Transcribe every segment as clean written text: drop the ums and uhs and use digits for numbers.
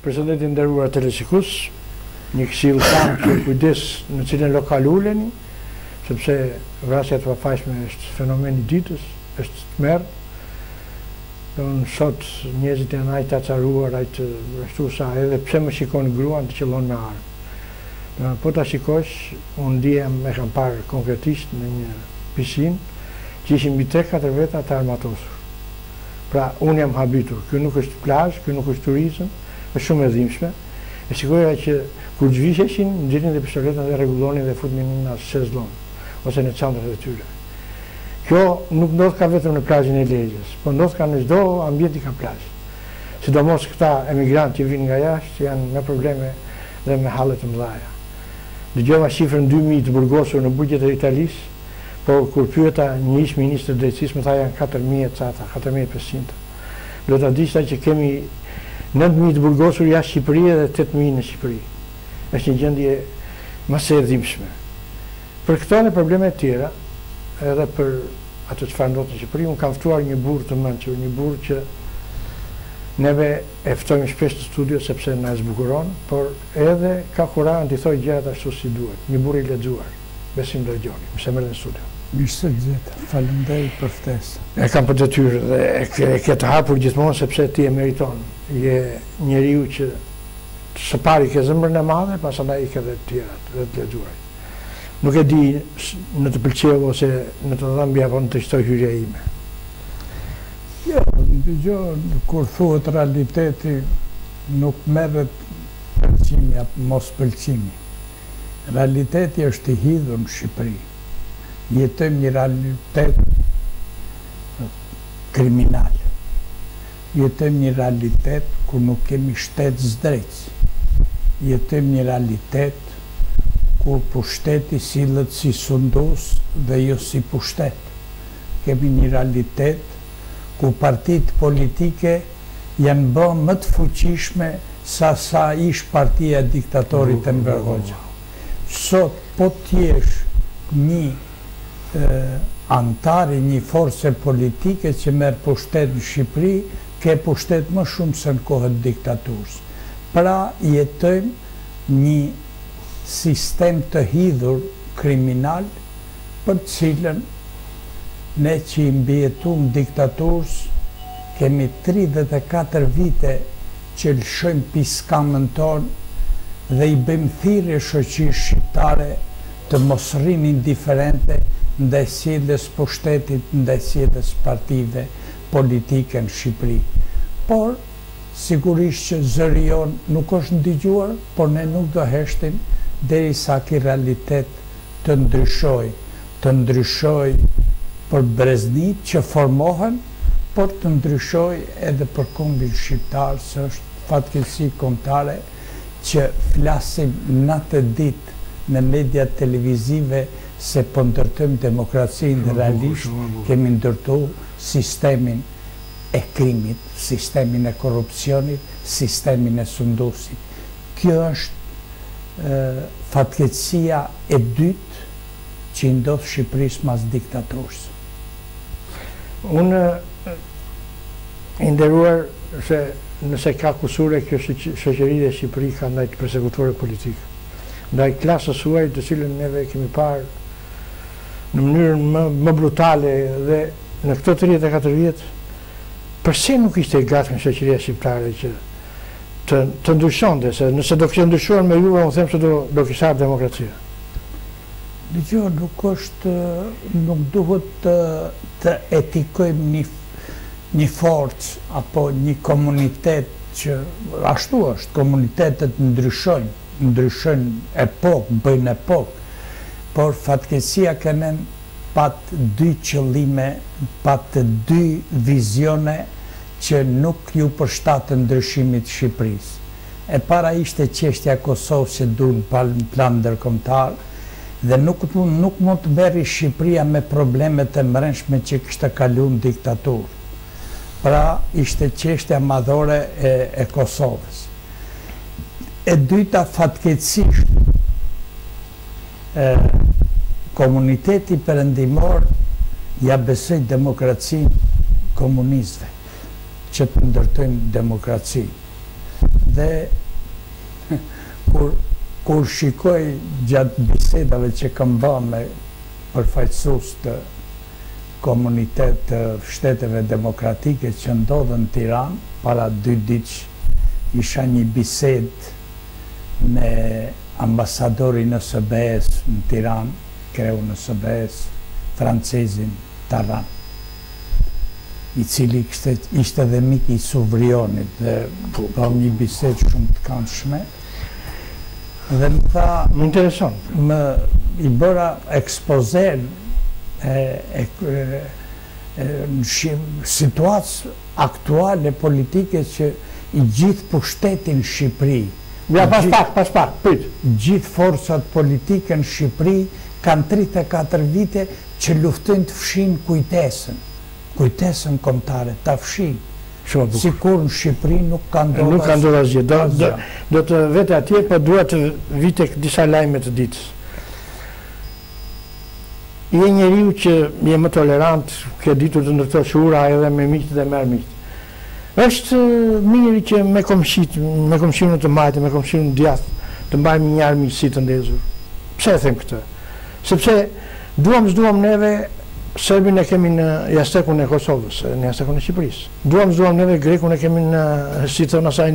Përshëndetje nderuar teleshikues, një këshill kam që kujdes në cilën lokal uleni, sepse vrasja e pafajshme është fenomen i ditës, është tmerr. Sot njerëzit janë aq të acaruar, aq të ashtu sa edhe pse më shikon gruan të qëllon me armë. Po ta shikosh, unë ndihem e kam parë konkretisht në një pishinë që ishin mbi 3-4 veta të armatosur. Pra, unë jam habitur, kjo nuk është plazh, kjo nuk është turizëm, është shumë e dhimbshme. E shikoja që kur zhvisheshin, nxjerrin dhe pistoletën dhe rregullonin dhe futnin në shezllon ose në çantrat e tyre. Kjo nuk ndodh ka vetëm në plazhin e Legjës, po ndodh ka në çdo ambient ka plazh. Sidomos këta emigrantë që vinë nga jashtë janë me probleme dhe me halle të mëdha. Dëgjova shifrën 2000 të burgosur në burgjet e Italisë, po kur pyeta një ish ministër drejtësisë më tha janë 4000 cata, 4500. Do ta dishta që kemi 9000 të burgosur jashtë Shqipërisë dhe 8000 në Shqipëri. Është një gjendje mëse e dhimbshme. Për këto në probleme të tjera, edhe për ato çfarë ndodh në Shqipëri, unë kam ftuar një burr të mençur, një burr që neve e ftojmë shpesh në studio sepse na zbukuron, por edhe ka kurajë të thojë gjërat ashtu si duhet. Një burr i lexuar, Besim Dërgjoni, më semër në studio. Mirë se gjeta, faleminderit për ftesën. E kam për detyrë dhe e ke të hapur gjithmonë sepse ti e meriton. Je njeriu që së pari ke zemrën e madhe, pastaj i ke dhe të tjerat, dhe të lexuarit. Nuk e di në të pëlqeu ose në të dhëmbje apo në të shtoj hyrja ime. Jo, dëgjoj, kur thuhet realiteti nuk merret pëlqimi apo mos pëlqimi. Realiteti është i hidhur në Shqipëri. Jetojmë një realitet kriminal. Jetojmë një realitet ku nuk kemi shtet zdrejtës. Jetojmë një realitet ku pushteti sillet si sundos dhe jo si pushtet. Kemi një realitet ku partitë politike janë bërë më të fuqishme sa ish partia e diktatorit Enver Hoxha. Sot po t'jesh një antari një force politike që merr pushtet në Shqipëri, ke pushtet më shumë se në kohën diktaturës. Pra jetojmë një sistem të hidhur kriminal për të cilën ne që i mbjetuam diktaturës kemi 34 vite që lëshojmë piskamën tonë dhe i bëjmë thirrje shoqërisë shqiptare të mos rrinë indiferente ndaj sjelljes pushtetit, ndaj sjelljes partive politike në Shqipëri. Por sigurisht që zëri jonë nuk është ndigjuar, por ne nuk do heshtim derisa ky realitet të ndryshoj për breznit që formohen, por të ndryshoj edhe për kombin shqiptar, se është fatkeqësi kombëtare që flasim natë e ditë në media televizive se po ndërtojmë demokracinë dhe realisht kemi ndërtuar sistemin e krimit, sistemin e korrupsionit, sistemin e sundusit. Kjo është fatkeqësia e dytë që i ndodh Shqipërisë mas diktaturës. Unë i nderuar se nëse ka kusure kjo shoqëri e Shqipëri ka ndaj të persekutore politikë, ndaj klasës suaj të cilën neve kemi parë në mënyrën më brutale dhe në këto 34 vjet, përse nuk ishte e gatshme shoqëria shqiptare që të ndryshonte, se nëse do kishte ndryshuar me juve, unë them se do kishte ardhur demokracia. Dgjoj, nuk duhet të etikojmë një forcë apo një komunitet që ashtu është, komunitetet ndryshojnë epokë, bëjnë epokë, por fatkeqësia kanë pat dy qëllime, pat dy vizione që nuk ju përshtaten ndryshimit Shqipërisë. E para ishte çështja e Kosovës që duhen plan ndërkombëtar dhe nuk mund të merri Shqipëria me problemet e mrenshme që kishte kaluar në diktaturë. Pra ishte çështja madhore e Kosovës. E dyta fatkeqësisht komuniteti perëndimor ja besoi demokracinë komunistëve që të ndërtojmë demokraci. Dhe kur shikoj gjatë bisedave që kam bërë me përfaqësues të komunitet të shteteve demokratike që ndodhen në Tiranë, para 2 ditë isha një bised me ambasadorin e SBS në Tiranë, kreu në SBS, francezin Taran, i cili ishte dhe mik i Suvrionit dhe pa një bised shumë të këndshme. Dhe më tha, më intereson, i bëra ekspozer në situatë aktuale politike që i gjithë pushtetin Shqipëri, ja pas pak, prit. Gjithë forcat politike në Shqipëri kanë 34 vite që luftojnë të fshin kujtesën kombëtare, ta fshin. Sikur në Shqipëri nuk ka ndodhur asgjë. Do të vete atje, po dua të vite disa lajme të ditës. Je njeriu që je më tolerant, ke ditur të ndërtosh ura edhe me miqt dhe me armiqt. Është mirë që me komshinë të majtë, me komshinë djathtë, të mbajmë një armiqësi të ndezur. Pse e them këtë? Sepse duam neve Serbin e kemi në jastekun e Kosovës, në jastekun e Shqipërisë. Duam neve Grekun e kemi në, si thonë asaj,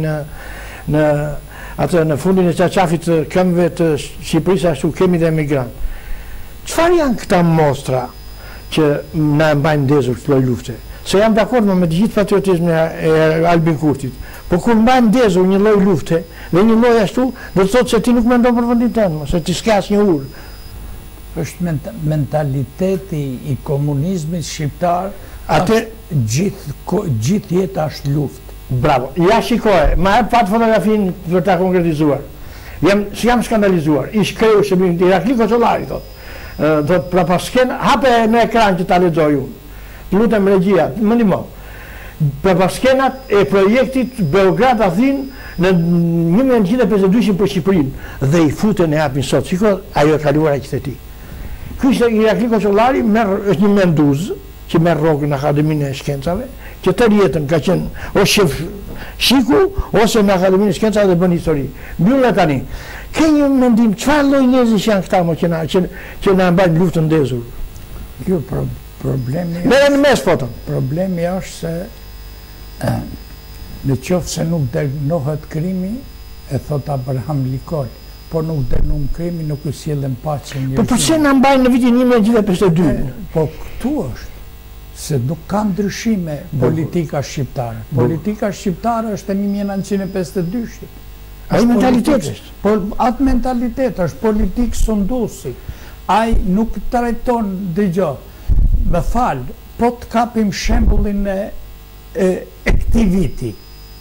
në fundin e qaqafit të këmbëve të Shqipërisë, ashtu kemi dhe emigrantë. Çfarë janë këta mostra që na e mbajnë ndezur këtë lloj lufte? Se jam dakord me të gjithë patriotizmin e Albin Kurtit, por kur mbajnë ndezur një lloj lufte dhe një lloj ashtu, do të thotë se ti nuk mendon për vendin tënd, se ti s'ke asnjë urë. Është mentaliteti i komunizmit shqiptar, atë gjithë jeta është luftë. Bravo. Ja shikoje, ma e pat fotografinë për ta konkretizuar. Jam skandalizuar. Ish kreu shërbim të Irakli Koçollari, thot pra pas skena, hape në ekran që ta lexoj unë. Lutem regjia, më ndihmo. Pra pas skenat e projektit Beograd-Athinë në 1952 për Shqipërinë dhe i futen e hapin sot. Shiko, ajo e kaluara që the ti. Ky ishte Irakli Koçollari, është një menduz që merr rrogën në Akademinë e Shkencave, që tërë jetën ka qenë o shef shiku ose në Akademinë e Shkencave dhe bën histori. Mbyllë tani. Ke një mendim çfarë lloj njerëzish janë këta më që na mbajnë luftën ndezur? Kjo problemi. Merë në mes foton. Problemi është se në qoftë se nuk dënohet krimi, e thot Abraham Lincoln, po nuk dënon krimi, nuk u sjellën paqen njerëzore. Po pse na mbajnë në vitin 1952? Po këtu është se nuk ka ndryshime politika shqiptare. Politika shqiptare është e 1952-shit. Ai mentalitet është. Po atë mentalitet është politikë sunduesi. Ai nuk trajton, dëgjoj, më fal, po të kapim shembullin e këtij viti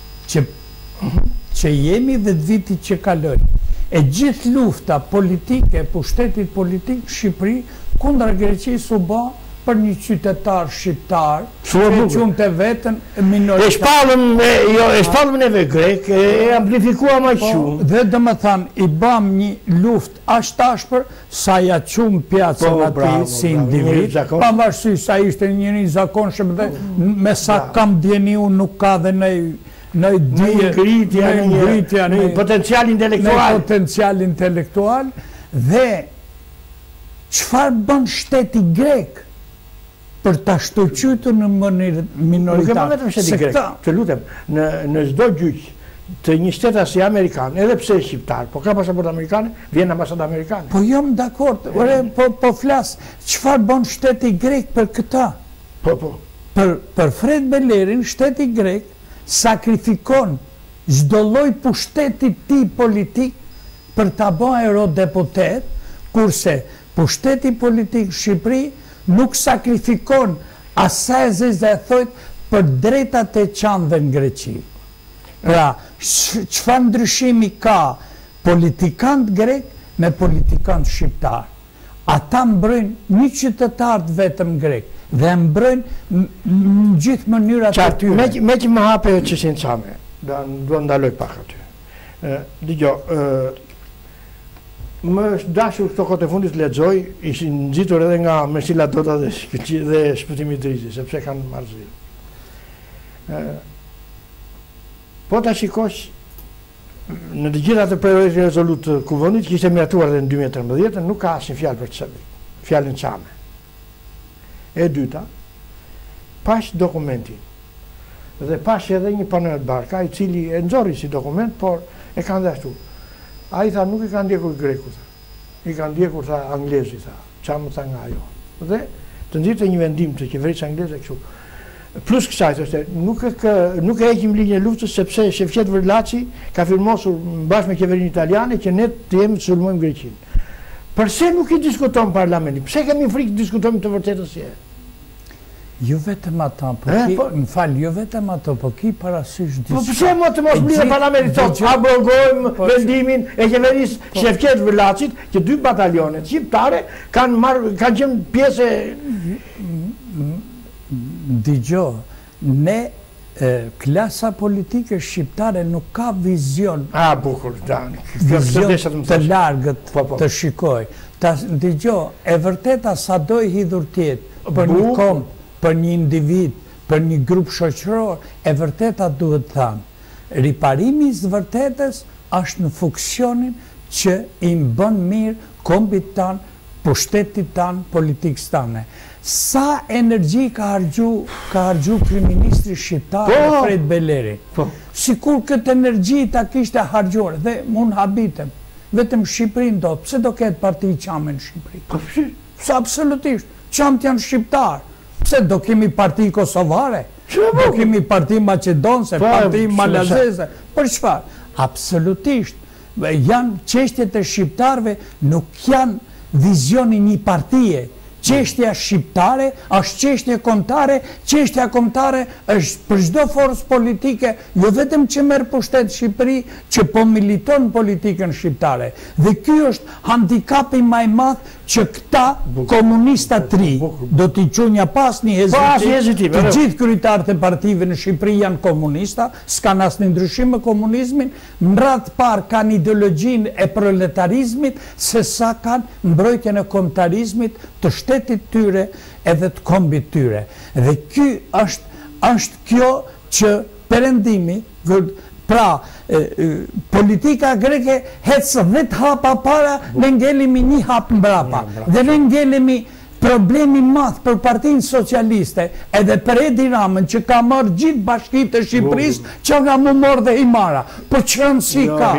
që jemi dhe të vitit që kaloi. E gjithë lufta politike, pushtetit politik në Shqipëri kundër Greqisë u bë për një qytetar shqiptar që qunte veten minoritar. E shpallëm neve grek, e amplifikua më shumë. Dhe domethënë i bëm një luftë aq ashpër sa ja qumë pjacën atij si individ, pavarësisht sa ishte njëri i zakonshëm dhe me sa kam djeni unë nuk ka dhe në ngritja, në potencial intelektual, dhe çfarë bën shteti grek për ta shtoqytur në minoritar? Nuk e bën vetëm shteti grek, të lutem, në çdo gjyq të një shteti si amerikan, edhe pse është shqiptar, po ka pasaportë amerikane, vjen ambasadë amerikane. Po jam dakord, po flas, çfarë bën shteti grek për këtë? Për Fred Belerin, shteti grek sakrifikon çdo lloj pushteti ti politik për ta bërë eurodeputet, kurse pushteti politik në Shqipëri nuk sakrifikon asaj dhe thojt për drejtat e qanëve në Greqi. Pra, çfarë ndryshimi ka politikant grek me politikant shqiptar? Ata mbrojnë një qytetar vetëm grek dhe mbrojnë në gjithë mënyrat e tyre. Me që më hape çështjen çame, do ndaloj pak aty. Dëgjoj, më është dashur këto kohë të fundit lexoj, ishin nxitur edhe nga Mersila Dota dhe Shpëtimi i Drizit, sepse kanë marrëzi. Po ta shikosh në të gjitha të projekte rezolut të kuvendit, që ishte miratuar edhe në 2013, nuk ka asnjë fjalë për fjalën çame. E dyta, pash dokumentin. Dhe pash edhe një panel barka, i cili e nxorri si dokument, por e kanë dhe ashtu. A i tha, nuk i kanë ndjekur greku, tha. I kanë ndjekur, tha, anglezi, tha. Qa më tha nga ajo. Dhe të nxirrte një vendim të qeverisë angleze kështu. Plus kësaj, thoshte, nuk e heqim linjën e luftës sepse Shefqet Vërlaçi ka firmosur bashkë me qeverinë italiane që ne të jemi të sulmojmë Greqinë. Përse nuk i diskuton parlamenti? Pse kemi frikë të diskutojmë të vërtetën si e? Jo vetëm ata, më fal, jo vetëm ato, po ki parasysh diçka. Po pse më të mos mblidhe parlamenti thotë, abrogojmë vendimin e qeverisë Shefqet Vërlaçit, që 2 batalionet shqiptare kanë qenë pjesë. Dëgjoj, ne klasa politike shqiptare nuk ka vizion. Bukur, Dani. Vizion të largët të shikoj. Dëgjoj, e vërteta sa do i hidhur tjetë për një kom, për një individ, për një grup shoqëror, e vërteta duhet thamë. Riparimi i së vërtetës është në funksionin që i mbën mirë kombit tanë, pushtetit tanë, politikës tanë. Sa energji ka hargju kryeministri shqiptar Fred Beleri. Sikur këtë energji ta kishte hargjuar, dhe mund habitem, vetëm Shqipërinë do, pse do ketë parti qame në Shqipëri? Sa absolutisht, qamt janë shqiptar. Pse do kemi parti kosovare? Do kemi parti maqedonse, parti malazeze? Për çfarë? Absolutisht. Janë çështjet e shqiptarëve, nuk janë vizioni një partie. Çështja shqiptare është çështje kombëtare, çështja kombëtare është për çdo forcë politike, jo vetëm që merr pushtet Shqipëri, që po militon politikën shqiptare. Dhe ky është handikapi më i madh që këta komunista tri, do t'i qunja pas një hezitim, të gjithë kryetarët e partive në Shqipëri janë komunista, s'kan asnjë ndryshim me komunizmin, në radhë parë kanë ideologjinë e proletarizmit, se sa kanë mbrojtjen e kombëtarizmit të shtetit tyre edhe të kombit tyre. Dhe ky është kjo që perëndimi, pra politika greke hecë 10 hapa para, ne ngelemi 1 hap mbrapa. Dhe ne ngelemi problemi madh për Partinë Socialiste edhe për Edi Ramën, që ka marrë gjithë bashkitë e Shqipërisë, që nga mu morë dhe i mara. Po qënë si ka?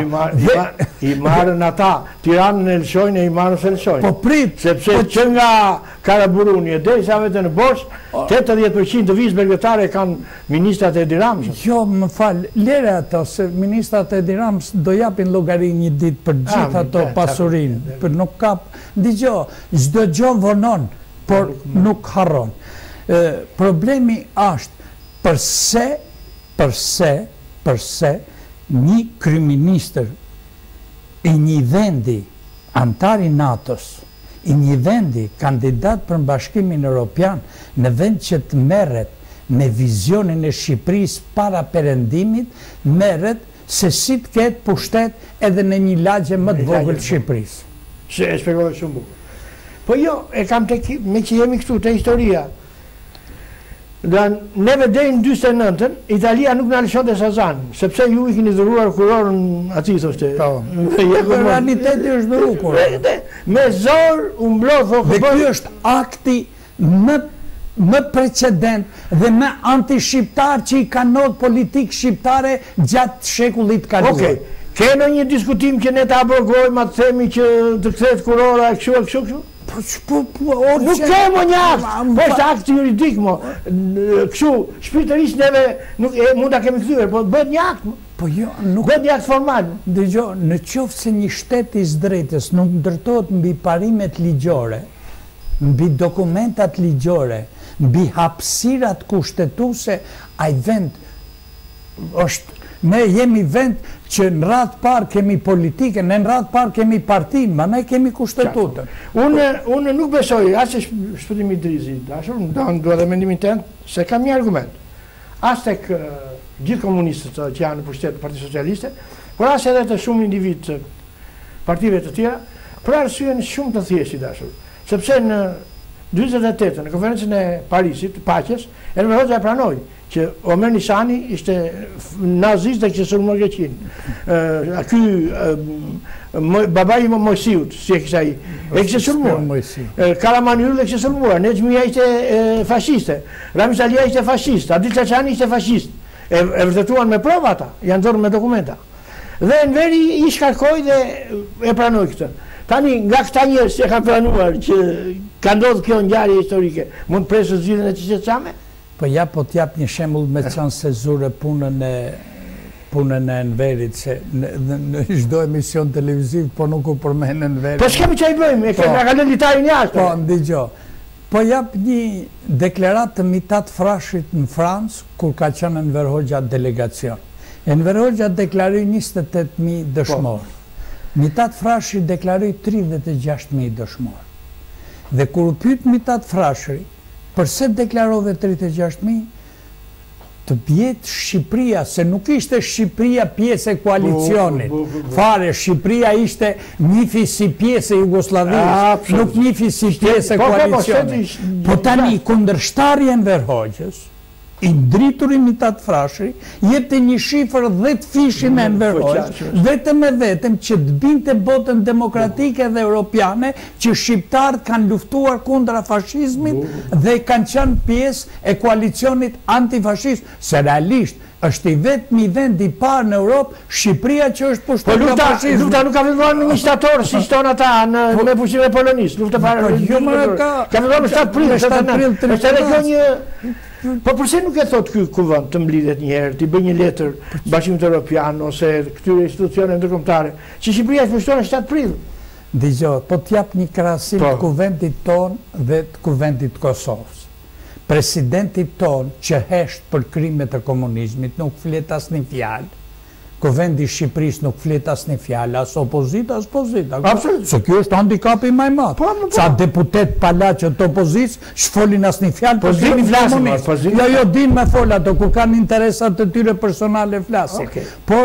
I marën ata, Tiranën e lëshojnë e i marën se lëshojnë. Po prit. Sepse që nga Karaburuni e derisa vete në Bosh, 80% të vizë belgetare kanë ministrat e Edi Ramës. Jo, më falë, lere ato, se ministrat e Edi Ramës do japin llogari një ditë për gjithë ato pasurinë. Për nuk ka, digjo, çdo gjë vonon, por nuk harron. Problemi është përse një kryeministër i një vendi antar i NATO-s, i një vendi kandidat për Bashkimin Evropian, në vend që të merret me vizionin e Shqipërisë para perëndimit, merret se si të ketë pushtet edhe në një lagje më të vogël të Shqipërisë. Se e shpjegoj shumë bukur. Po jo, e kam me që jemi këtu te historia. Dhe neve deri në 49-ën, Italia nuk na lëshonte Sazan, sepse ju i keni dhuruar kurorën atij, thoshte. Realiteti është dhuruar. Me zor u mblodh. Dhe ky është akti më precedent dhe më anti-shqiptar që i ka ndodhur politikë shqiptare gjatë shekullit kaluar. Okej. Keno një diskutim që ne ta abrogojmë, atë themi që të kthehet kurora kështu? Nuk kemo një akt, po është akt juridik, kështu, shpirtërisht neve mund ta kemi kthyer, po bëhet një akt, bëhet një akt formal. Dëgjoj, në qoftë se një shtet i drejtës nuk ndërtohet mbi parimet ligjore, mbi dokumentat ligjore, mbi hapësirat kushtetuese, ai vend është. Ne jemi vend që në radhë parë kemi politike, në radhë parë kemi partinë, ma ne kemi kushtetutën. Unë nuk besoj, asë Shpëtimi Idrizi, duhet dhe mendimin tënd, se kam një argument. As tek gjithë komunistët që janë në pushtet Partisë Socialiste, por as edhe të shumë individ të partive të tjera, për arsyen shumë të thjeshtë, dashur. Sepse në 48 në konferencën e Parisit, paqes, Enver Hoxha e pranoi që Omer Nisani ishte nazist dhe kishte sulmuar Greqinë. Babai i Mojsiut, si e kishte ai, e kishte sulmuar. Karamanli e kishte sulmuar, Nexhmia ishte fashiste, Ramiz Alia ishte fashist, Adil Çaçani ishte fashist. E vërtetuan me prova ata, janë dhënë me dokumenta. Dhe Enveri i shkarkoi dhe e pranoi këtë. Tani nga këta njerëz që kanë pranuar që ka ndodhur kjo ngjarje historike, mund të presë zgjidhjen e Çeçame? Po t'jap një shembull me çan sezure punën e Enverit, se në çdo emision televiziv po nuk u përmend Enveri. Po ç'kemi çaj bëjmë, e kemi kalon litarin jashtë. Po ndëgjoj. Po jap një deklaratë të Mitat Frashit në Francë kur ka qenë Enver Hoxha delegacion. Enver Hoxha deklaroi 28.000 dëshmorë. Mitat Frashi deklaroi 36.000 dëshmorë. Dhe kur u pyet Mitat Frashi përse deklarove 36.000, të bjetë Shqipëria, se nuk ishte Shqipëria pjesë e koalicionit. Fare, Shqipëria ishte njifi si pjesë e Jugosllavisë, nuk njifi si pjesë e koalicionit. Po tani, kundërshtarja Enver Hoxhës, i ndrituri Mitat Frashi, jepte një shifër 10 fishin e Enver Hoxhës, vetëm e vetëm që të binte botën demokratike dhe europiane që shqiptarët kanë luftuar kundra fashizmit dhe kanë qenë pjesë e koalicionit antifashist. Se realisht, është i vetmi vend i parë në Europë, Shqipëria që është pushtuar nga fashizmi. Lufta nuk ka filluar me 1 shtator, si shton ata me pushimin e Polonisë. Lufta para. Ka filluar në 7 prill. Është edhe kjo një. Po përse nuk e thot ky kuvend të mblidhet një herë, të bëj një letër Bashkimit Evropian ose këtyre institucioneve ndërkombëtare, që Shqipëria është pushtuar në 7 prill. Dëgjoj, po t'jap një krahasim të kuvendit ton dhe të kuvendit të Kosovës. Presidenti ton që hesht për krimet e komunizmit nuk flet asnjë fjalë. Kuvendi i Shqipërisë nuk flet asnjë fjalë, as opozita, as pozita. Se kjo është handikapi më i madh. Sa deputet palaqë të opozicës shfolin asnjë fjalë, po dini flasin. Jo, din me fol ato kur kanë interesat të tyre personale flasin. Por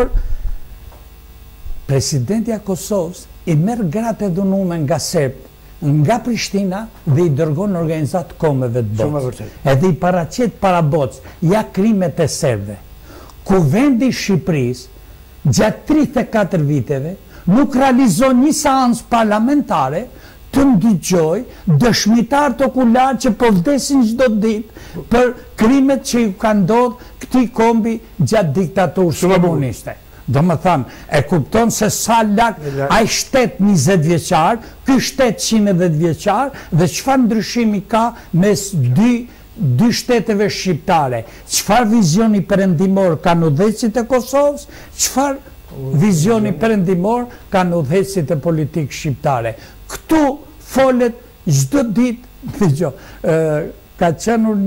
presidenti i Kosovës i merr gratë e dhunuar nga Serb, nga Prishtina dhe i dërgon në organizat komeve të botës. Edhe i paraqet para botës, ja krimet e serbëve. Kuvendi i Shqipërisë gjatë 34 viteve nuk realizon një seancë parlamentare të ndëgjoj dëshmitar të okular që po vdesin çdo ditë për krimet që ju kanë ndodhur këtij kombi gjatë diktaturës komuniste. Do më thamë, e kupton se sa lak ai shtet 20 vjeçar, ky shtet 110 vjeçar, dhe çfarë ndryshimi ka mes dy shteteve shqiptare, çfarë vizioni perëndimor kanë udhëheqësit e Kosovës, çfarë vizioni perëndimor kanë udhëheqësit e politikë shqiptare. Këtu folet çdo ditë, dëgjoj, ka qenur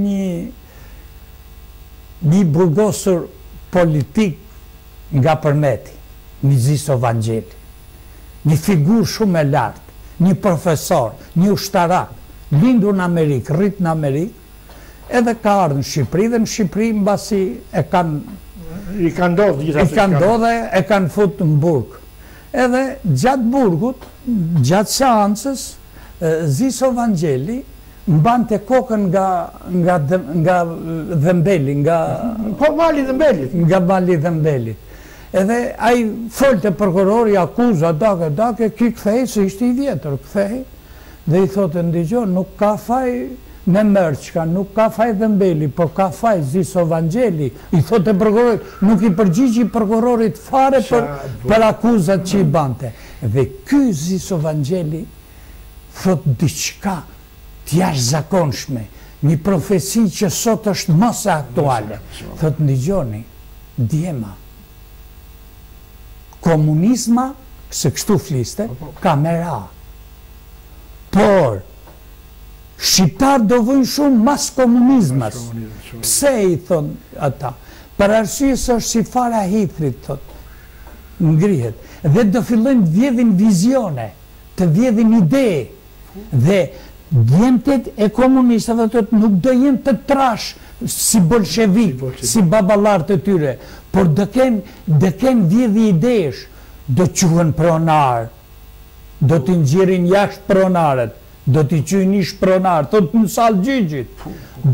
një burgosur politik nga Përmeti, Miziso Vangjeli, një figurë shumë e lartë, një profesor, një ushtarak, lindur në Amerikë, rrit në Amerikë, edhe ka ardhur në Shqipëri dhe në Shqipëri mbasi e kanë ndodhur e kanë futur në burg. Edhe gjatë burgut, gjatë seancës, Ziso Vangjeli mbante kokën nga dhembeli, nga mali dhembelit. Edhe ai folte prokurori, akuza, dake, ki kthej, se ishte i vjetër, kthej, dhe i thotë ndigjo, nuk ka faj me mërçka, nuk ka faj dhembeli, po ka faj Ziso Vangjeli. I thotë prokurori, nuk i përgjigji prokurorit fare për akuzat që i bante. Dhe ky Ziso Vangjeli thotë diçka t'jashtë-zakonshme, një profesi që sot është mos e aktuale. Thotë ndigjoni, djema, komunizma, se kështu fliste, ka me ra. Por, shqiptar do vëjnë shumë mas komunizmas. Pse i thonë ata? Për arsye se është si fara hithrit, thotë, ngrihet. Dhe do fillojnë të vjedhin vizione, të vjedhin ide. Dhe djemtet e komunistave nuk do jenë të trash si bolshevik, si babalar të tyre, por do kenë vjedhi idesh, do quhen pronar, do të ngjirin jashtë pronarët, do t'i qyjnë ish pronar, thot në salë gjygjit,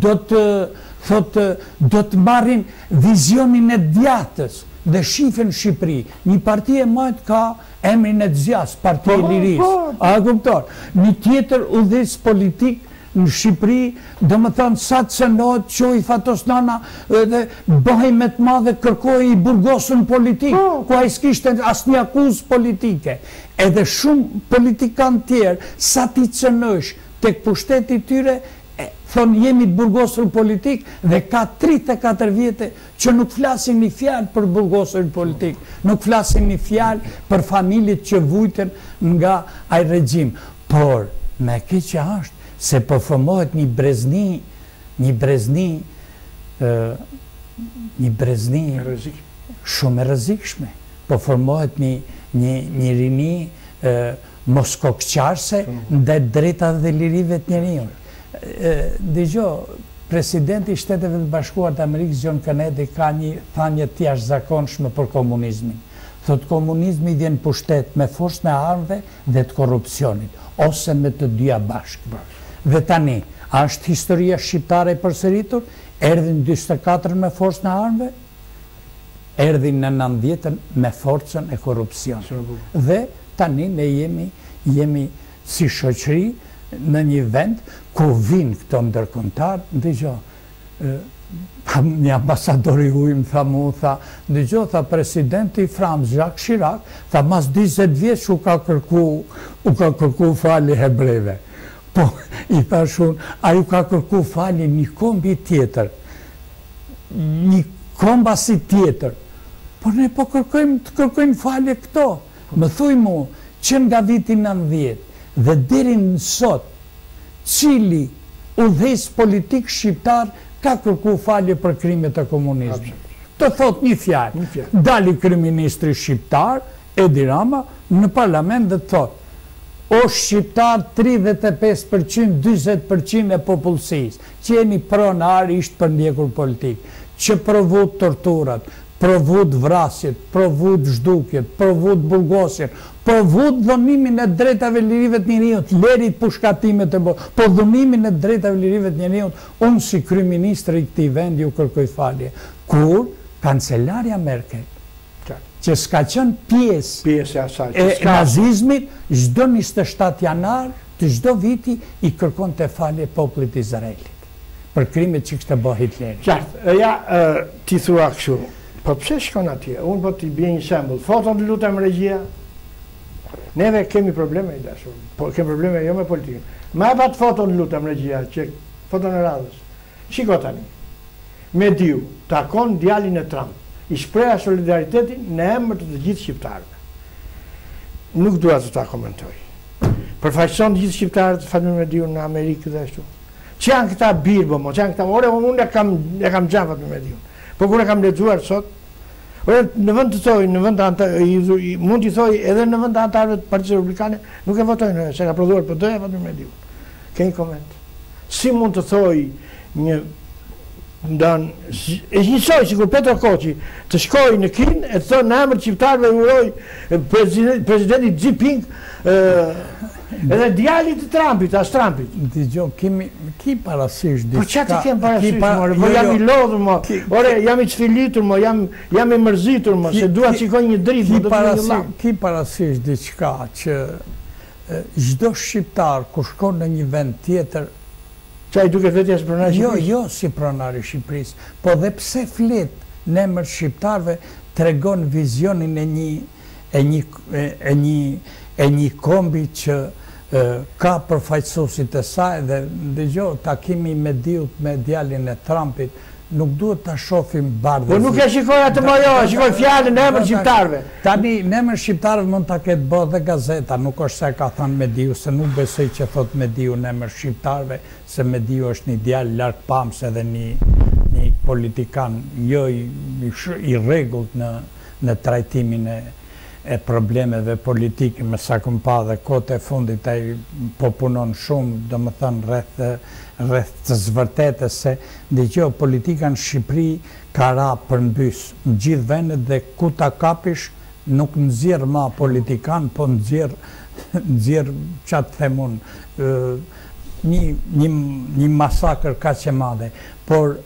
do të marrin vizionin e djatës dhe shifën Shqipëri. Një parti e majtë ka emrin e Zjas, Parti e Lirisë. A kupton? Një tjetër udhëheqës politik në Shqipëri, dhe më thënë, sa të cënohet, qoj Fatosnana dhe bëhej me të madhe, kërkoj i burgosën politik, ku a i s'kishtë asë një akuzë politike. Edhe shumë politikanë tjerë, sa ti cënësh të pushteti tyre, thonë jemi të burgosën politik, dhe ka 34 vjetë që nuk flasin një fjalë për burgosën politik, nuk flasin një fjalë për familjet që vujten nga ai regjim. Por, me keqja është, se përformohet një brezni shumë e rrezikshme. Përformohet një rini moskokqarse ndaj drejtave dhe lirive të njerëzit. Dëgjoj, presidenti i Shteteve të Bashkuara të Amerikës John Kennedy ka një thënie të jashtëzakonshme për komunizmin. Thot komunizmi vjen pushtet me forcën e armëve dhe të korrupsionit, ose me të dyja bashkë. Dhe tani, a është historia shqiptare e përsëritur? Erdhin 44 me forcën e armëve, erdhin në 90 me forcën e korrupsionit. Dhe tani ne jemi si shoqëri në një vend ku vinë këto ndërkombëtar, dëgjoj, një ambasador i ujë më tha, dëgjoj, tha presidenti Frans Jacques Chirac, tha mas 20 vjeç u ka kërku falje hebrejve. Po, i thashun, a ju ka kërku falje një kombi tjetër, një kombasi tjetër. Po ne po kërkojmë falje këto. Më thuj mu, që nga vitin 90 dhe deri në sot, cili udhëheqës politik shqiptar ka kërku falje për krimet e komunizmit. Të thot një fjalë. Dali kryeministri shqiptar, Edi Rama, në parlament dhe të thot, o shqiptar 35%, 20% e popullsisë, që jeni pronar ishtë për ndjekur politik, që provut torturat, provut vrasjet, provut zhdukjet, provut burgosjet, provut dhënimin e drejtave lirive të njerëzit, lerit pushkatimet e po dhënimin e drejtave lirive të njerëzit, unë si kryeministri i këtij vendi u kërkoj falje. Kur kancelarja Merkel, që s'ka qenë pjesë e nazizmit, çdo 27 janar të çdo viti i kërkon të falje popullit Izraelit për krimet që kishte bërë Hitleri. Qartë, ja ti thua kështu, po pse shkon atje? Unë po t'i bje një shembull. Foton të lutem regjia. Neve kemi probleme i dashur, po kemi probleme jo me politikën. Ma e pat foton të lutem regjia, që foton e radhës. Shiko tani. Mediu takon djalin e Trump. I shpreha solidaritetin në emër të gjithë shqiptarëve. Nuk dua të ta komentoj. Përfaqëson të gjithë shqiptarët Fatmir Mediu në Amerikë dhe ashtu. Që janë këta birbo, që janë këta, ore, unë e kam gjanë Fatmir Mediu. Po kur e kam lexuar sot, ore, në vend të thoj, në vend mund t'i thoj edhe në vend të antarëve të Partisë Republikane, nuk e votojnë, se ka prodhuar PD-ja Fatmir Mediu. Ke një koment. Si mund të thoj një e njësoj si kur Petro Koqi të shkoj në Kin e të thonë në emër shqiptarëve uroj presidenti Xi Jinping edhe djalit të Trumpit, as Trumpit. Dëgjoj, ki parasysh diçka. Po çati kem parasysh, mo jam i lodhur, mo. Ore, jam i çfilitur, mo, jam i mërzitur, mo, se dua të shikoj një dritë, mo do të një llam. Ki parasysh diçka që çdo shqiptar kur shkon në një vend tjetër, që ai duket vetja si pronar i Shqipërisë? Jo, si pronar i Shqipërisë, po dhe pse flet në emër shqiptarëve tregon vizionin e një kombi që ka përfaqësuesit e saj dhe dëgjoj takimi me Mediut me djalin e Trumpit nuk duhet ta shohim bardhë. Po nuk e shikoj atë më jo, e shikoj fjalën në emër shqiptarëve. Tani në emër shqiptarëve mund ta ketë bërë dhe gazeta, nuk është se ka thënë Mediu, se nuk besoj që thot Mediu në emër shqiptarëve, se Mediu është një djalë largpamës edhe një politikan jo i rregullt në trajtimin e problemeve politike, me sa këm pa dhe kote e fundit ai po punon shumë, do më thënë rreth të zvërtetës se dëgjoj politika në Shqipëri ka ra përmbys në gjithë vendet dhe ku ta kapish nuk nëzirë ma politikan, po nëzirë qatë themun, një masakër ka që madhe. Por,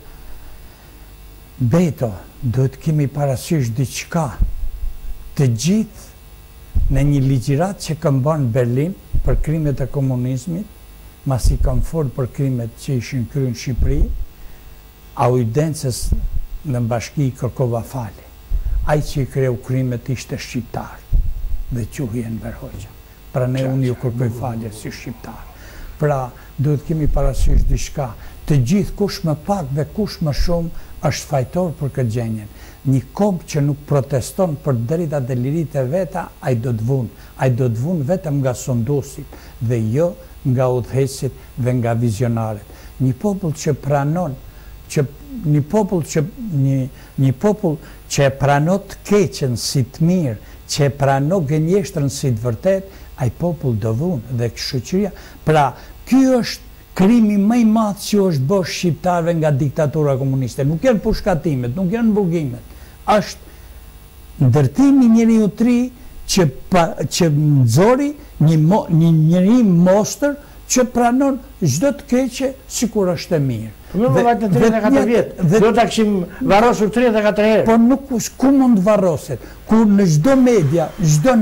Beto, duhet kemi parasysh diçka, të gjithë në një ligjirat që këmban Berlin për krimet e komunizmit, mas i kam folë për krimet që ishin kryer në Shqipëri, Audences në bashki i kërkova fali. Ai që i kreu krimet ishte shqiptar dhe quhi Enver Hoxha. Pra ne unë ju kërkoj falje si shqiptar. Pra duhet kemi parasysh diçka, të gjithë kush më pak dhe kush më shumë është fajtor për këtë gjendjen. Një kombë që nuk proteston për drejtat dhe liritë e veta, ai do të vunë. Ai do të vunë vetëm nga sondosit dhe jo nga udhëheqësit dhe nga vizionarët. Një popull që pranon, një popull që e pranon të keqen si të mirë, që e pranon gënjeshtrën si të vërtet, ai popull do vunë dhe shoqëria. Pra, ky është krimi më i madh që është bërë shqiptarëve nga diktatura komuniste. Nuk janë pushkatimet, nuk janë burgimet. Është ndërtimi i njeriu të ri që nxori një njeri mostër që pranon çdo të keqe sikur është e mirë. Më vajtë në 34 vjetë, do të kishim varrosur 34 herë. Po nuk, ku mund të varroset? Kur në çdo media, çdo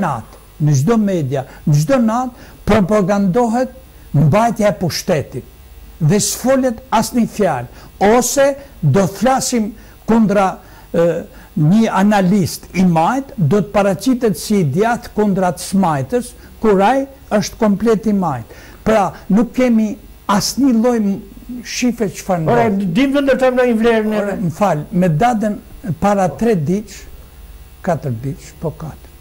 natë, propagandohet mbajtja e pushtetit dhe s'folet asnjë fjalë, ose do të flasim kundra një analist i majt, do të paraqitet si idiot kundra të smajtës, kur ai është komplet i majt. Pra, nuk kemi asnjë lloj shifre çfarë ndodh. Ore, dim të ndërtojmë në një vlerë në... Më falë, me datën para 3 ditë, 4 ditë, po 4.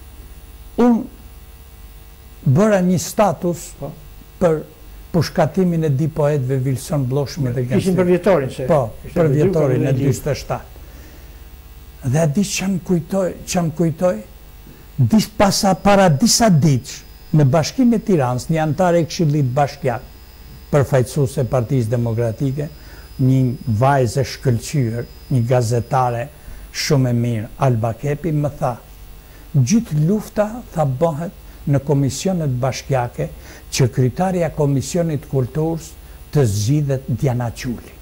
Unë bëra një status për pushkatimin e di poetëve Vilson Bloshmi dhe Gensli. Kishin për vjetorin se? Po, për vjetorin e 47. Dhe a di që më kujtoj, para disa ditë, në Bashkimin e Tiranës, një antar e Këshillit Bashkiak, përfaqësuese e Partisë Demokratike, një vajzë e shkëlqyer, një gazetare shumë e mirë, Alba Kepi, më tha, gjithë lufta bëhet në komisionet bashkiake që kryetarja e Komisionit Kulturës të zgjidhet Diana Quli.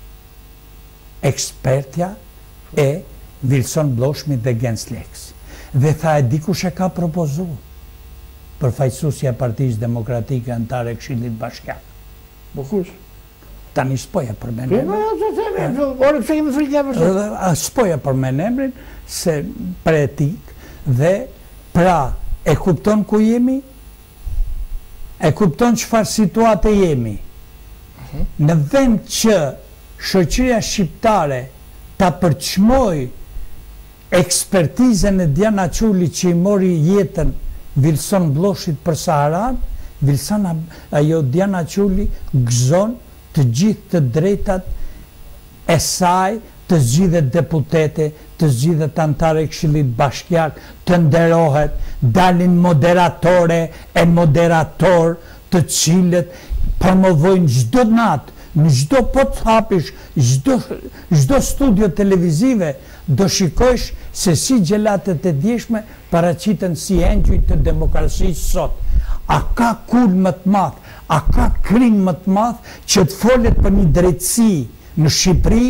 Ekspertja e Vilson Bloshmi dhe Gensli. Dhe tha, e di kush e ka propozuar? Përfaqësuesja e Partisë Demokratike antare e Këshillit Bashkiak. Po kush? Tani s'poja për me emrin. Ore, pse kemi frikë për? S'poja për me emrin, se për etik, dhe pra e kupton ku jemi, e kupton çfarë situate jemi. Në vend që shoqëria shqiptare ta përçmoj ekspertizën e Diana Quli që i mori jetën Vilson Bloshit për Saharan, Diana Quli gëzon të gjithë të drejtat e saj, të zgjidhet deputete, të zgjidhet antarë e Këshillit Bashkiak, të nderohet, dalin moderatore e moderator të cilët promovojnë çdo natë, në çdo po të hapish, çdo studio televizive, do shikojsh se si gjelatët e djeshme paraqiten si engjuj të demokracisë sot. A ka kul më të madh, a ka krim më të madh që të folet për një drejtësi në Shqipëri,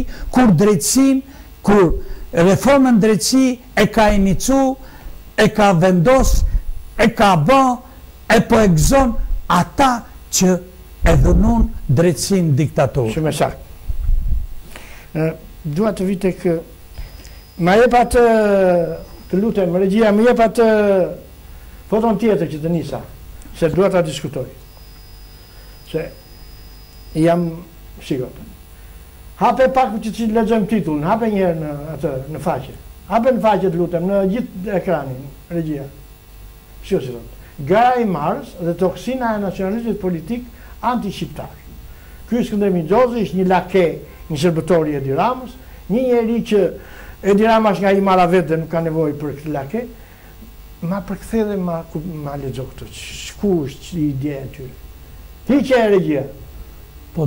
kur reformën drejtësi e ka inicu, e ka vendos, e ka bë, e po e gëzon ata që e dhunon drejtësinë diktatorë. Shumë saktë. Dua të vi tek ma jep atë, të lutem, regjia, më jep atë foton tjetër që të nisa, se dua ta diskutoj. Se jam sigurt. Hape pak që të lexojmë titullin, hape një herë në faqe. Hape në faqe, të lutem, në gjithë ekranin, regjia. Si thot. Gara i marrës dhe toksina e nacionalizmit politik anti-shqiptar. Ky Skënder Mixhozi ishte një lake, një shërbëtor i Edi Ramës, një njeri që Edi Rama është nga i marra vetë dhe nuk ka nevojë për këtë lake, ma përkthe dhe ma lexo këto. Ku është ideja e tyre? Ti që e regjia? Po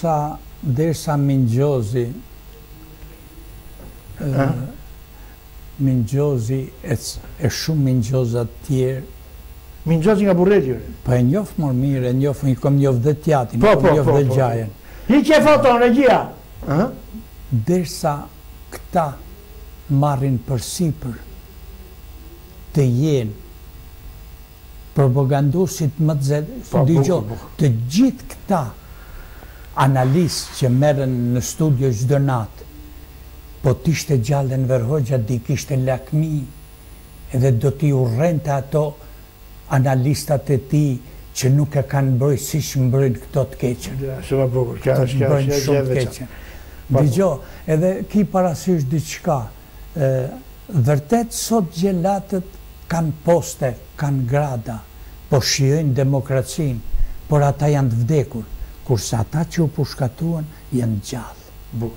derisa Mixhozi Mingjozi e shumë Mingjozat tjerë. Mingjozi nga Burreti. Po e njofë më mirë, e njofë, i kom njofë dhe Tjatin, i kom njofë dhe Gjajen. Hiqe foton, regjia! Derisa këta marrin përsipër të jenë propagandusit më të zedë, të gjithë këta analistë që merren në studio çdo natë, po t'ishte gjallë Enver Hoxha di kishte lakmi edhe do t'i urrente ato analistat e ti që nuk e kanë mbrojë siç mbrojnë këto të keqen. Shumë bukur, kjo është shumë të keqen. Dgjoj, edhe ki parasysh diçka. Vërtet sot gjelatët kanë poste, kanë grada, po shijojnë demokracinë, por ata janë të vdekur, kurse ata që u pushkatuan janë gjallë. Bukur.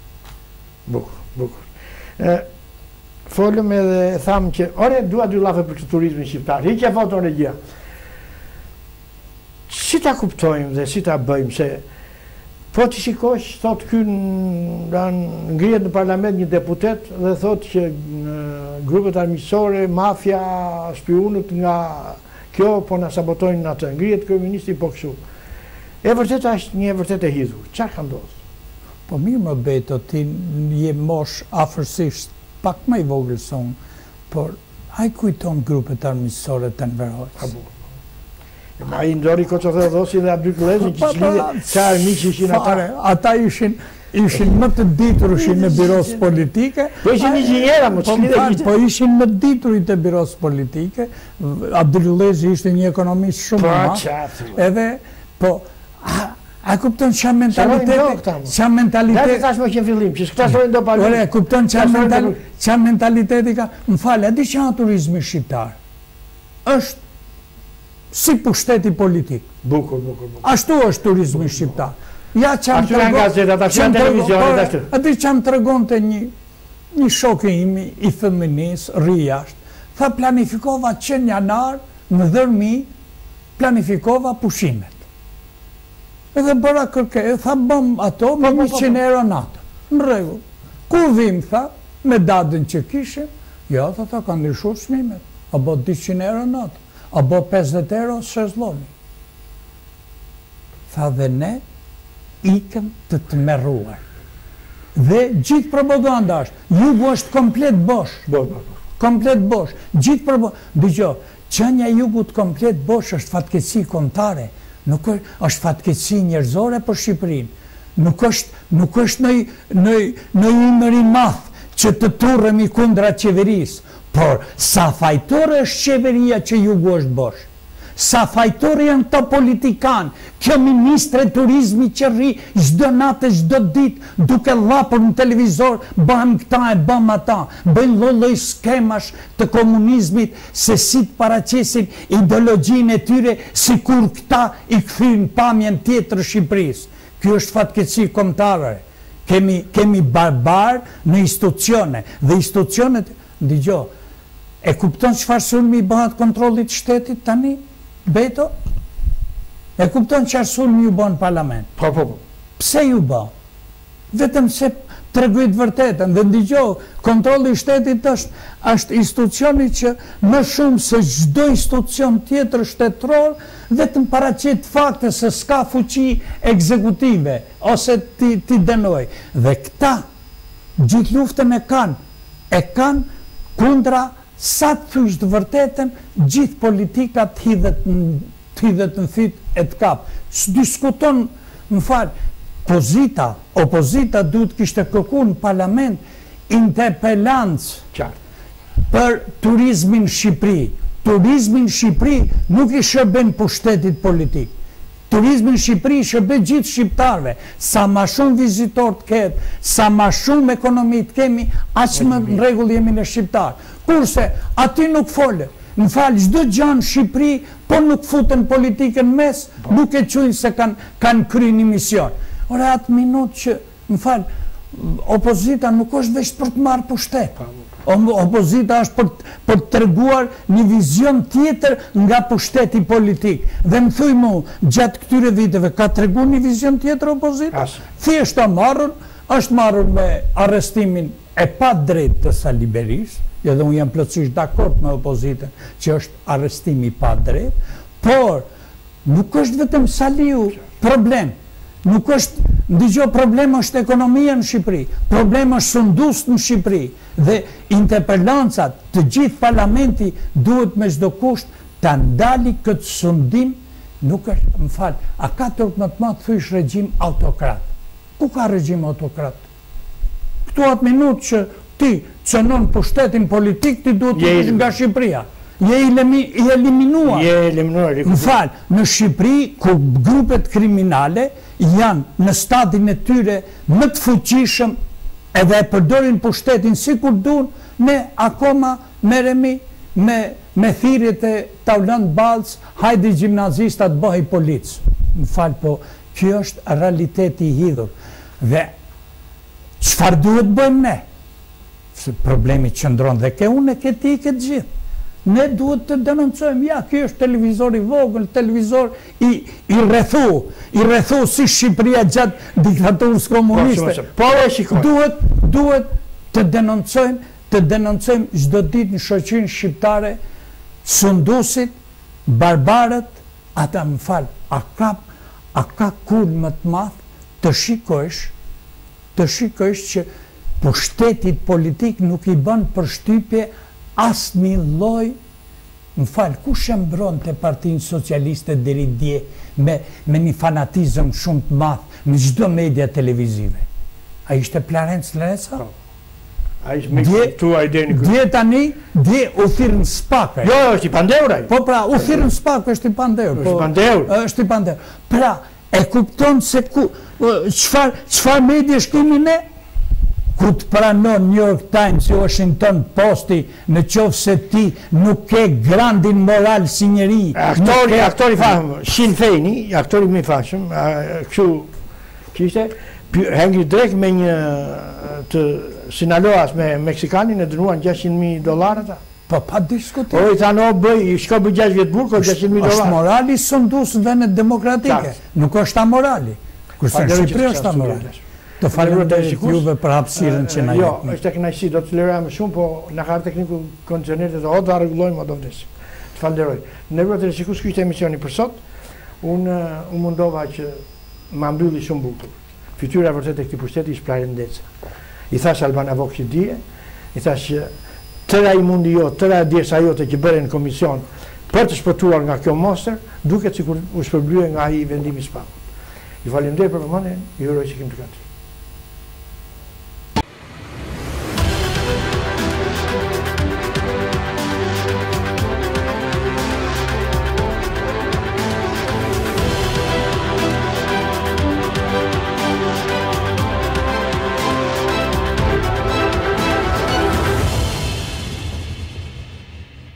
Bukur. Folëm edhe thamë që, ore, dua dy llafe për këtë turizmin shqiptar. Hiqja foton regjia. Si ta kuptojmë dhe si ta bëjmë, se po të shikosh, thot ky ngrihet në parlament një deputet dhe thot që grupet armiqësore, mafia, spionët nga kjo po na sabotojnë atë. Ngrihet kryeministri po kështu. E vërtet është një vërtet e hidhur. Çfarë ka ndodhur? Po mirë më Beto, ti je mosh afërsisht pak më i vogël se unë, por ai kujton grupet armiqësore të Enver Hoxhës. Ma i ndori Koçofeodhosi dhe Abdyk Lezin që çlidhe çfarë armiq ishin ata. Ata ishin më të diturushin në biros politike. Po ishin inxhinjera, më çlidhe. Po ishin më të diturit e biros politike. Abdyk Lezi ishte një ekonomist shumë i madh. Edhe po a kupton çfarë mentaliteti? Ja thash më që në fillim, që këta thonë do paguajnë. Ore, kupton çfarë mentaliteti ka? M'fal, a di çfarë turizmi shqiptar? Është si pushteti politik. Bukur. Ashtu është turizmi shqiptar. Ja ashtu janë gazetat, ashtu janë televizionet, ashtu. A di çfarë më tregonte një shok im i feminis, rri jashtë. Tha planifikova që në janar, në dhërmi, planifikova pushimet. Edhe bëra kërkesë, tha bëm ato me 100 euro natë. Në rregull. Ku vim, tha, me datën që kishim? Jo, tha ka ndryshuar çmimet. A bë 200 euro natë, a bë 50 euro shezlloni. Tha dhe ne ikëm të tmerruar. Dhe gjithë propaganda është, jugu është komplet bosh. Komplet bosh. Gjithë propaganda. Dgjoj, qenia e jugut komplet bosh është fatkeqësi kombëtare. Nuk është fatkeqësi njerëzore për Shqipërinë. Nuk është në imër i madh që të turremi kundra qeverisë, por sa fajtore është qeveria që jugu është bosh. Sa fajtore janë të politikan, kjo ministre turizmi që rri çdo natë, çdo ditë, duke llapur në televizor, bëjmë këta e bëjmë ata, bëjnë lloj skemash të komunizmit, se si të paraqesin ideologjinë e tyre, sikur këta i kthyn pamjen tjetër Shqipërisë. Ky është fatkeqësi kombëtare. Kemi barbar në institucione, dhe institucionet, dgjoj, e kupton çfarë sulmi i bëhet kontrollit të shtetit tani? Beto, e kupton çfarë sulmi ju bën në parlament? Po. Pse ju bën? Vetëm se tregoj të vërtetën dhe dëgjoj, kontrolli i shtetit është institucioni që më shumë se çdo institucion tjetër shtetëror vetëm paraqet fakte se s'ka fuqi ekzekutive ose ti dënoj. Dhe këta gjithë luftën e kanë kundra sa të thysh të vërtetën, gjithë politikat hidhet në fyt e të kap. S'diskuton, më falë, opozita duhet kishte kërkuar në parlament interpelancë për turizmin në Shqipëri. Turizmin në Shqipëri nuk i shërben pushtetit politik. Turizmin në Shqipëri shërben gjithë shqiptarve. Sa ma shumë vizitor të ketë, sa ma shumë ekonomi të kemi, aq më në rregull jemi në shqiptar. Kurse aty nuk folë. Në falë, çdo gjë në Shqipëri, po nuk futen politikën mes, nuk e quajnë se kanë kryer një mision. Ora atë minutë që, në falë, opozita nuk është veç për të marrë pushtet. Opozita është për të treguar një vizion tjetër nga pushteti politik. Dhe më thuj mu, gjatë këtyre viteve, ka treguar një vizion tjetër opozita? Thjesht ta marrën është marrur me arrestimin e pa drejt të Sali Berisë, dhe unë jam plotësisht dakord me opozitën që është arrestimi pa drejt, por nuk është vetëm Saliu problem. Nuk është, ndëgjo, problem është ekonomia në Shqipëri, problem është sundust në Shqipëri, dhe interpellancat, të gjithë parlamenti duhet me çdo kusht të ndali këtë sundim. Nuk është, më falë, a ka tërë më të matë thysh regjim autokrat? Ku ka regjim autokrat? Këtu atë minutë që ti cënon pushtetin politik, ti duhet të ish nga Shqipëria. Je eliminuar. Më falë, në Shqipëri, ku grupet kriminale janë në stadin e tyre më të fuqishëm edhe e përdorin pushtetin si kur duan, ne akoma merremi me thirrjet e Taulant Balc, hajde gjimnazistat bëhej polic. Më falë, po kjo është realiteti i hidhur. Dhe çfarë duhet bëjmë ne? Se problemi qëndron dhe ke unë e ke ti e ke gjithë. Ne duhet të denoncojmë, ja, kjo është televizor i vogël, televizor i rrethu si Shqipëria gjatë diktaturës komuniste. Duhet të denoncojmë çdo ditë në shoqërinë shqiptare sundusit, barbarët, ata më falë, a ka kul më të madh të shikojsh që pushtetit politik nuk i bën përshtypje asë një lloj, më falë, ku shembron të Partinë Socialiste deri dje me një fanatizëm shumë të madh në çdo media televizive? A ishte Clarence Leca? Dje tani, dje u thirrën SPAK. Jo, është i pandeur ai. Po pra, u thirrën SPAK, është i pandeur. Është i pandeur. Pra, e kupton se çfarë media shkimi ne? Ku të pranon New York Times i Washington Posti në qoftë se ti nuk ke grandin moral si njeri. Aktori famë, Sinn Feini, aktori më i famshëm, kështu që ishte, hengi drejt me një të Sinaloas me Meksikanin e dënuan $600,000 ata. Po pa diskutim. Po i thanë, shko bëj 6 vjet burg, $600,000. Është morali sundus në vendet demokratike, nuk është amorali. Kurse në Shqipëri është amorali. Të falenderit juve për hapësirën që na jepni. Jo, është e kënaqësi, do të tolerojmë shumë, po në harë tekniku kondicionerit o do rregullojmë o do vdesim. Të falenderoj. Nderuar televizionistë, ky ishte emisioni për sot. Unë mundova që ma mbylli shumë bukur. Fytyra vërtet e këtij pushteti ishte Plarë Ndeca. I thash Albana Vokshi dije, i thash që tëra i mundi jo, tëra djesa jote që bëre në komision për të shpëtuar nga kjo monster, duket sikur u shpërblye nga ai vendimi i SPAK. Ju falenderoj për vëmendjen, ju uroj që kemi të